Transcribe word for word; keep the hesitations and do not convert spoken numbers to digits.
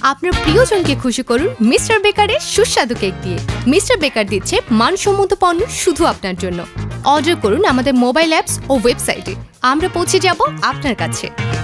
আপনার প্রিয়জনকে খুশি করুন মিস্টার বেকারের সুস্বাদু কেক দিয়ে। মিস্টার বেকার দিচ্ছে মানসম্মত পণ্য শুধু আপনার জন্য। অর্ডার করুন আমাদের মোবাইল অ্যাপস ও ওয়েবসাইটে। আমরা পৌঁছে যাব আপনার কাছে।